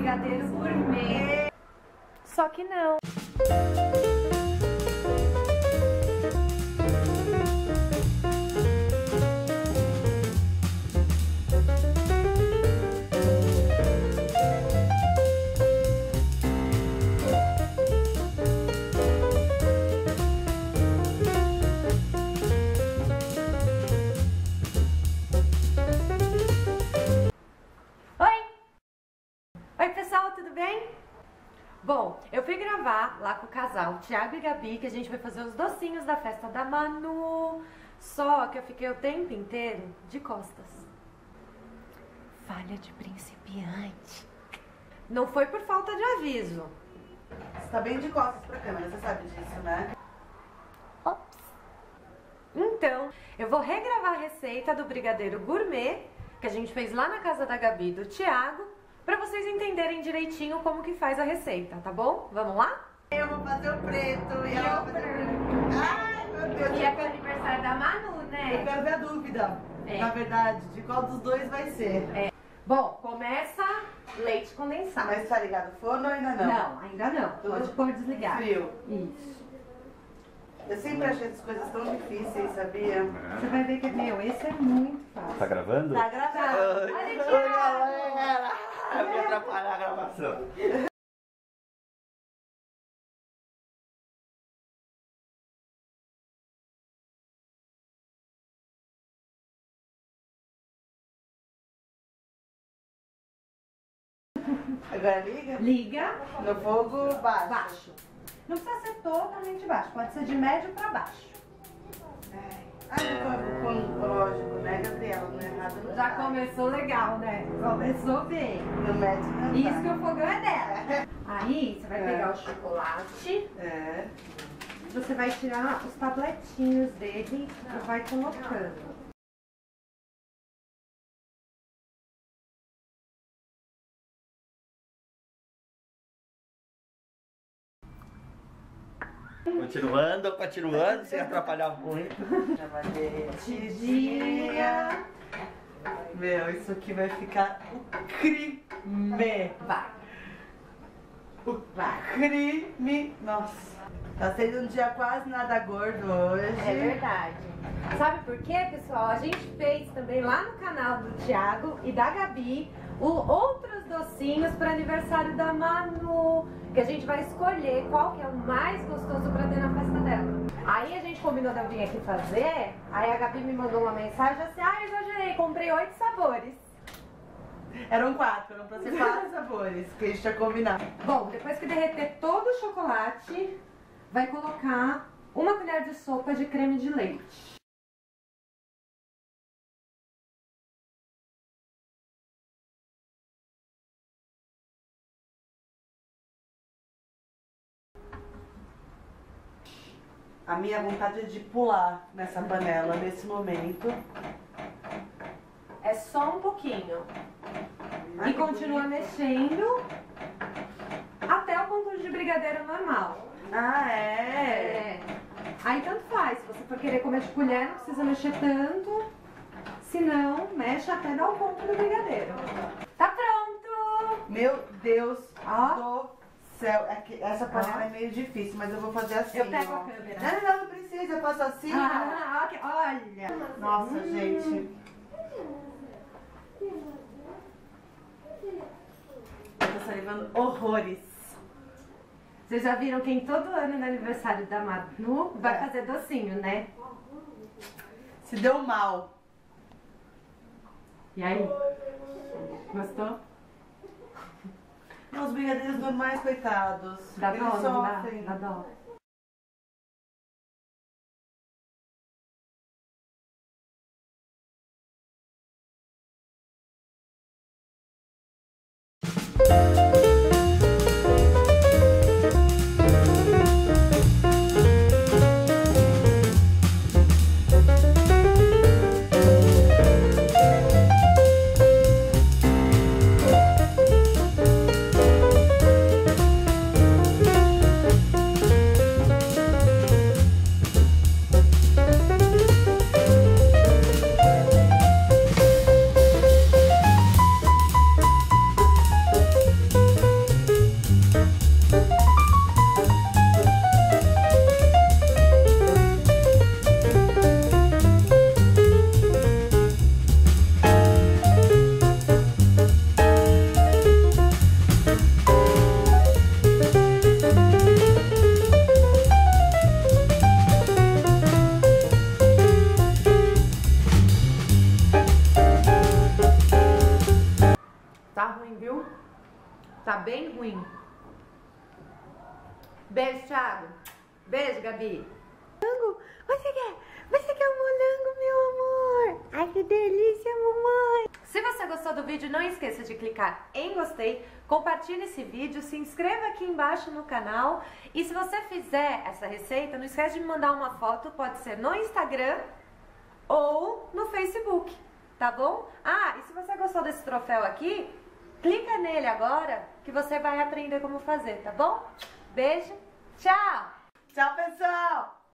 brigadeiro gourmet. Só que não. Oi pessoal, tudo bem? Bom, eu fui gravar lá com o casal Thiago e Gabi, que a gente vai fazer os docinhos da festa da Manu. Só que eu fiquei o tempo inteiro de costas. Falha de principiante. Não foi por falta de aviso. Você tá bem de costas pra câmera, você sabe disso, né? Ops. Então, eu vou regravar a receita do brigadeiro gourmet que a gente fez lá na casa da Gabi e do Thiago, pra vocês entenderem direitinho como que faz a receita, tá bom? Vamos lá? Eu vou fazer o preto e ela vai fazer o branco. Ai, meu Deus. E é pro aniversário da Manu, Eu né? quero ver a dúvida, na verdade, de qual dos dois vai ser. Bom, começa leite condensado. Mas tá ligado o forno ou ainda não? Não, ainda não. Pode pôr desligado. Frio. Isso. Eu sempre achei essas coisas tão difíceis, sabia? Você vai ver que, esse é muito fácil. Tá gravando? Tá gravado. Olha, Thiago! galera! Eu vou atrapalhar a gravação. Agora liga? Liga No fogo baixo. baixo. Não precisa ser totalmente baixo, pode ser de médio pra baixo. Lógico, né, Gabriela? Não é errado, não Já tá. começou legal, né? Começou bem. No médio não Isso tá. que o fogão é dela. Aí você vai É. pegar o chocolate, É. você vai tirar os tabletinhos dele e vai colocando. Continuando, sem atrapalhar muito. Já vai derretidinha. Meu, isso aqui vai ficar o crime. Vai. O crime. Nossa. Tá sendo um dia quase nada gordo hoje. É verdade. Sabe por quê, pessoal? A gente fez também lá no canal do Thiago e da Gabi outros docinhos para aniversário da Manu, que a gente vai escolher qual que é o mais gostoso para ter na festa dela. Aí a gente combinou de eu vir aqui fazer, aí a Gabi me mandou uma mensagem assim, exagerei, comprei 8 sabores. Eram pra ser 4 sabores que a gente tinha combinado. Bom, depois que derreter todo o chocolate, vai colocar uma colher de sopa de creme de leite. A minha vontade é de pular nessa panela nesse momento. É só um pouquinho. E continua mexendo até o ponto de brigadeiro normal. Ah, é? Aí tanto faz, se você for querer comer de colher, não precisa mexer tanto. Se não, mexe até dar o ponto do brigadeiro. Tá pronto! Meu Deus Ó. do céu. É que essa panela Ó. é meio difícil, mas eu vou fazer assim. Eu pego ó. a câmera. Não precisa, eu faço assim. Ok, olha! Nossa, gente. Eu tô salivando horrores. Vocês já viram quem todo ano no aniversário da Manu vai fazer docinho, né? Se deu mal. E aí? Gostou? Não, os brigadeiros normais, coitados. Dá Eles dó, não dá? sofrem. Dá dó. Tá bem ruim. Beijo, Thiago. Beijo, Gabi. Morango, você quer um morango, meu amor? Ai, que delícia, mamãe. Se você gostou do vídeo, não esqueça de clicar em gostei, compartilhe esse vídeo, se inscreva aqui embaixo no canal. E se você fizer essa receita, não esquece de me mandar uma foto, pode ser no Instagram ou no Facebook, tá bom? Ah, e se você gostou desse troféu aqui, clica nele agora que você vai aprender como fazer, tá bom? Beijo, tchau! Tchau, pessoal!